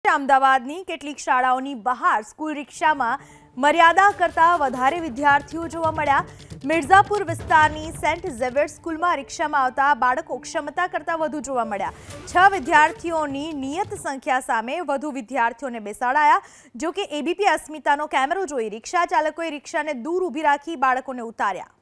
અમદાવાદની કેટલીક શાળાઓની બહાર સ્કૂલ રિક્ષામાં મર્યાદા કરતા વધારે વિદ્યાર્થીઓ જોવા મળ્યા। મિર્ઝાપુર વિસ્તારની સેન્ટ ઝેવિયર્સ સ્કૂલમાં રિક્ષામાં આવતા બાળકો ક્ષમતા કરતાં વધુ જોવા મળ્યા। 6 વિદ્યાર્થીઓની નિયત સંખ્યા સામે વધુ વિદ્યાર્થીઓને બેસાડાયા। જો કે એબીપી અસ્મિતાનો કેમેરો જોઈ રિક્ષા ચાલકોએ રિક્ષાને દૂર ઊભી રાખી બાળકોને ઉતાર્યા।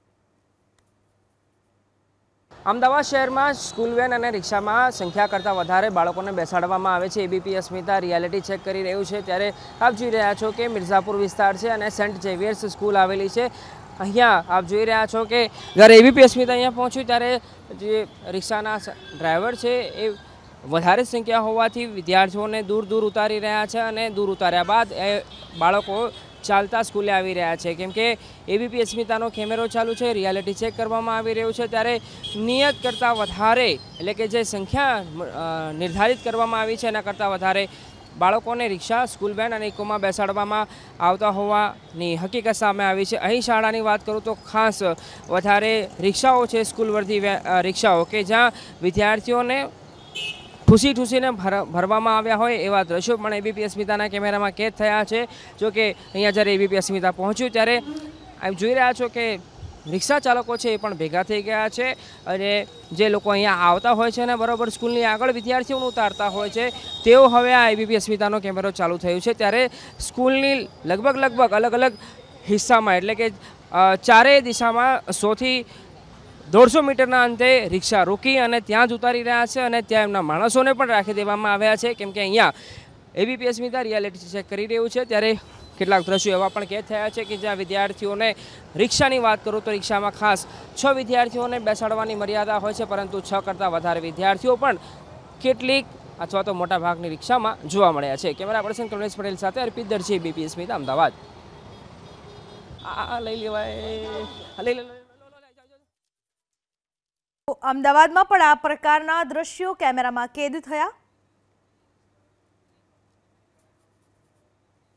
અમદાવાદ શહેરમાં સ્કૂલ વેન અને રિક્ષામાં સંખ્યા કરતાં વધારે બાળકોને બેસાડવામાં આવે છે। એબીપી અસ્મિતા રિયાલિટી ચેક કરી રહ્યું છે ત્યારે આપ જોઈ રહ્યા છો કે મિર્ઝાપુર વિસ્તાર છે અને સેન્ટ ઝેવિયર્સ સ્કૂલ આવેલી છે। અહીંયા આપ જોઈ રહ્યા છો કે જ્યારે એબીપી અસ્મિતા અહીંયા પહોંચ્યું ત્યારે જે રિક્ષાના ડ્રાઈવર છે એ વધારે સંખ્યા હોવાથી વિદ્યાર્થીઓને દૂર ઉતારી રહ્યા છે અને દૂર ઉતાર્યા બાદ એ બાળકો ચાલતા સ્કૂલે આવી રહ્યા છે। કેમ કે એબીપી અસ્મિતાનો કેમેરો ચાલુ છે, રિયાલિટી ચેક કરવામાં આવી રહ્યું છે ત્યારે નિયત કરતાં વધારે એટલે કે જે સંખ્યા નિર્ધારિત કરવામાં આવી છે એના કરતાં વધારે બાળકોને રિક્ષા, સ્કૂલ વેન અને ઇકોમાં બેસાડવામાં આવતા હોવાની હકીકત સામે આવી છે। અહીં શાળાની વાત કરું તો ખાસ વધારે રિક્ષાઓ છે, સ્કૂલ વર્ધી રિક્ષાઓ કે જ્યાં વિદ્યાર્થીઓને ઠૂસીને ભરવામાં આવ્યા હોય એવા દ્રશ્યો પણ એબીપી અસ્મિતાના કેમેરામાં કેદ થયા છે। જો કે અહીંયા જ્યારે એબીપી અસ્મિતા પહોંચ્યું ત્યારે આપ જોઈ રહ્યા છો કે રિક્ષા ચાલકો છે એ પણ ભેગા થઈ ગયા છે અને જે લોકો અહીંયા આવતા હોય છે અને બરાબર સ્કૂલની આગળ વિદ્યાર્થીઓને ઉતારતા હોય છે તેઓ હવે આ એબીપી અસ્મિતાનો કેમેરો ચાલુ થયું છે ત્યારે સ્કૂલની લગભગ અલગ હિસ્સામાં એટલે કે ચારેય દિશામાં 100 થી 150 મીટરના અંતે રિક્ષા રોકી અને ત્યાં જ ઉતારી રહ્યા છે અને ત્યાં એમના માણસોને પણ રાખી દેવામાં આવ્યા છે। કેમ કે અહીંયા એબીપી અસ્મિતા રિયાલિટી ચેક કરી રહ્યું છે ત્યારે કેટલાક દ્રશ્યો એવા પણ કેદ થયા છે કે જ્યાં વિદ્યાર્થીઓને રિક્ષાની વાત કરું તો રિક્ષામાં ખાસ 6 વિદ્યાર્થીઓને બેસાડવાની મર્યાદા હોય છે પરંતુ 6 કરતાં વધારે વિદ્યાર્થીઓ પણ કેટલીક અથવા તો મોટા ભાગની રિક્ષામાં જોવા મળ્યા છે। કેમેરા પર્સન કમલેશ પટેલ સાથે અર્પિત દરજી, એબીપી અસ્મિતા, અમદાવાદ। અમદાવાદમાં પણ આ પ્રકારના દ્રશ્યો કેમેરામાં કેદ થયા।